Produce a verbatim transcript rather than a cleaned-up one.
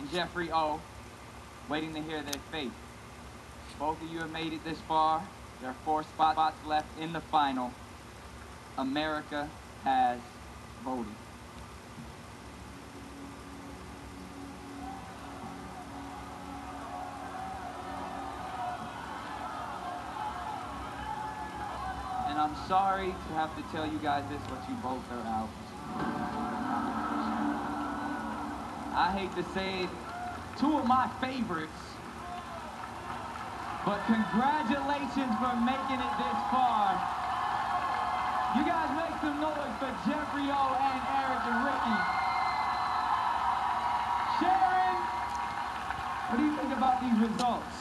and Jeffrey O, waiting to hear their fate. Both of you have made it this far. There are four spots left in the final. America has voted. And I'm sorry to have to tell you guys this, but you both are out. I hate to say it, two of my favorites, but congratulations for making it this far. You guys make some noise for Jeffrey O and Eric and Ricky. Sharon, what do you think about these results?